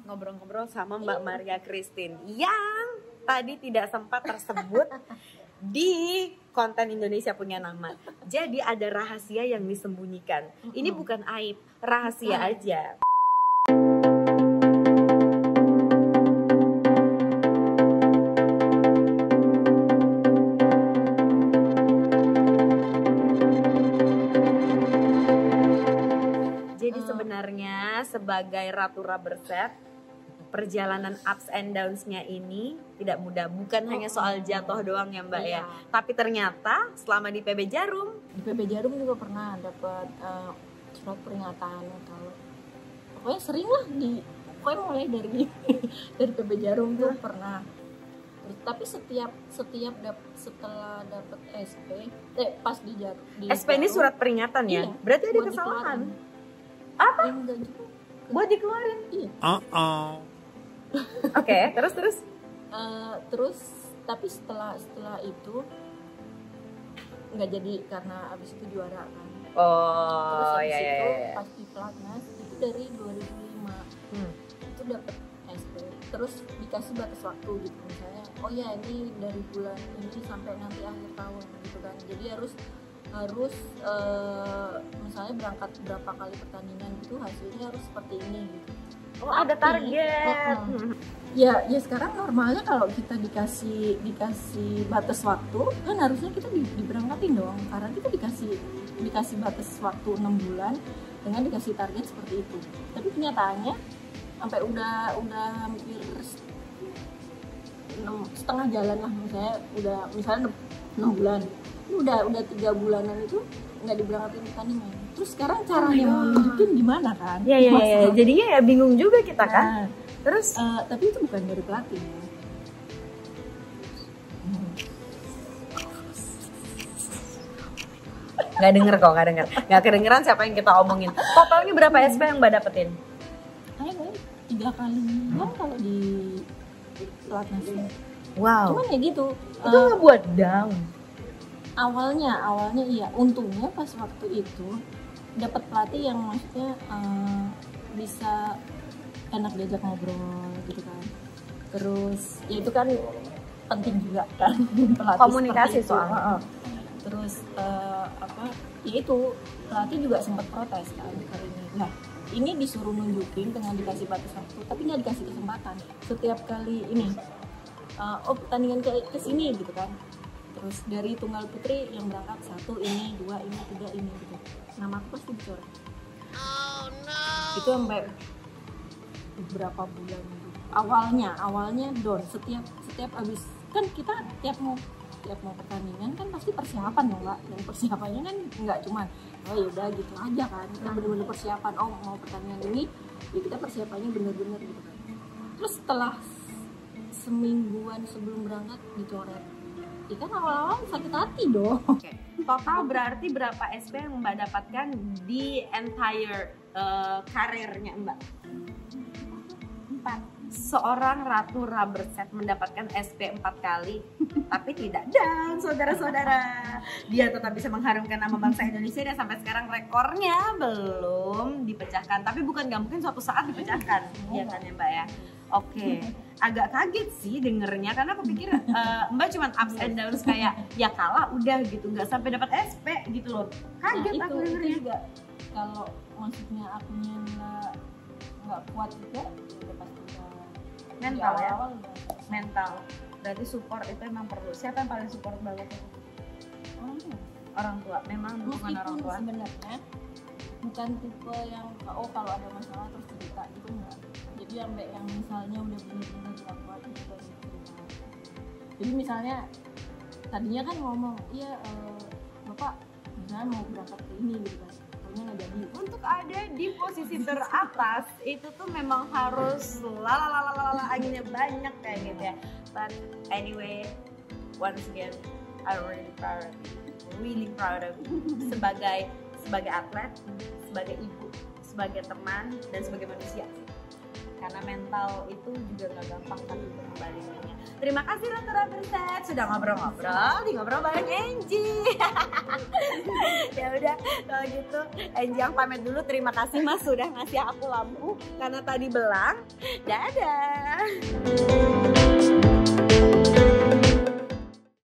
ngobrol-ngobrol sama Mbak Maria Christine yang tadi tidak sempat tersebut di konten Indonesia Punya Nama. Jadi ada rahasia yang disembunyikan. Ini bukan aib, rahasia aja. Jadi sebenarnya sebagai Ratu Rubber Set, perjalanan ups and downs-nya ini tidak mudah. Bukan hanya soal jatuh doang ya Mbak ya. Tapi ternyata selama di PB Jarum. Di PB Jarum juga pernah dapat surat peringatan atau pokoknya sering lah pokoknya mulai dari PB Jarum tuh pernah. Tapi setelah dapat SP, pas di SP ini surat peringatan ya? Iya, berarti ada kesalahan. Apa? Enggak juga. Buat dikeluarin? Iya. Oke, terus? Terus tapi setelah itu nggak jadi karena abis itu juara kan. Oh, terus iya. Itu pas di pelatnas itu dari 2005 itu dapat SP. Terus dikasih batas waktu gitu misalnya. Oh ya ini dari bulan ini sampai nanti akhir tahun gitu kan. Jadi harus misalnya berangkat berapa kali pertandingan gitu hasilnya harus seperti ini gitu. Oh, ada target. Ya sekarang normalnya kalau kita dikasih batas waktu kan harusnya kita diberangkatin dong, karena kita dikasih batas waktu 6 bulan dengan dikasih target seperti itu. Tapi kenyataannya sampai udah hampir setengah jalan lah, misalnya 6 bulan, udah 3 bulanan itu nggak diberangkatin pertandingan. Terus sekarang caranya mau nunjukin gimana kan? Iya. Jadinya ya bingung juga kita kan. Terus tapi itu bukan dari pelatih ya. Nggak kedengeran siapa yang kita omongin. Totalnya berapa SP yang Mbak dapetin? Kayaknya 3 kali kalau di pelatnas. Wow. Cuman ya gitu. Itu nggak buat down. Awalnya iya, untungnya pas waktu itu dapat pelatih yang maksudnya bisa enak diajak ngobrol gitu kan. Terus ya itu kan penting juga kan pelatih komunikasi soalnya. Terus ya itu pelatih juga sempat protes kan kali ini. Nah ini disuruh nunjukin dengan dikasih batas waktu tapi nggak dikasih kesempatan. Setiap kali ini pertandingan ke sini gitu kan. Terus dari tunggal putri yang berangkat 1 ini, 2 ini, 3 ini gitu. Nama aku pasti dicoret. Oh no. Itu sampai beberapa bulan gitu. Awalnya down. Setiap abis kan kita tiap mau pertandingan kan pasti persiapan ya Mbak. Dan persiapannya kan nggak cuman oh yaudah gitu aja kan. Kita bener-bener persiapan. Oh mau pertandingan ini, ya kita persiapannya bener-bener gitu kan. Terus setelah semingguan sebelum berangkat dicoret. Ya kan awal-awal sakit hati dong. Total berarti berapa SP yang Mbak dapatkan di entire karirnya Mbak? 4. Seorang Ratu Rubber Set mendapatkan SP 4 kali, tapi tidak down, saudara-saudara. Dia tetap bisa mengharumkan nama bangsa Indonesia dan sampai sekarang rekornya belum dipecahkan. Tapi bukan nggak mungkin suatu saat dipecahkan, ya kan ya Mbak ya? Oke, agak kaget sih dengernya karena aku pikir Mbak cuma ups and downs kayak ya kalah udah gitu, nggak sampai dapat SP gitu loh. Kaget aku dengernya. Itu juga kalau maksudnya akunya nggak kuat juga udah pasti mental ya. Mental. Berarti support itu emang perlu. Siapa yang paling support banget itu? Orang tua. Memang dukungan orang tua. Sebenarnya bukan tipe yang kalau ada masalah terus cerita gitu enggak. Jadi yang misalnya udah benar-benar nggak kuat gitu. Jadi misalnya tadinya kan ngomong, iya Bapak misalnya mau berangkat ke ini gitu kan. Soalnya nggak jadi. Untuk ada di posisi teratas itu tuh memang harus lalalala anginnya banyak kayak gitu ya. But anyway, once again, I'm really proud of you. Sebagai atlet, sebagai ibu, sebagai teman dan sebagai manusia. karena mental itu juga nggak gampang kan untuk kembaliinnya. Terima kasih Ratu Rubber Set sudah ngobrol-ngobrol di Ngobrol bareng Angie. Ya udah kalau gitu Angie yang pamit dulu. Terima kasih Mas sudah ngasih aku lampu karena tadi belang. Dadah.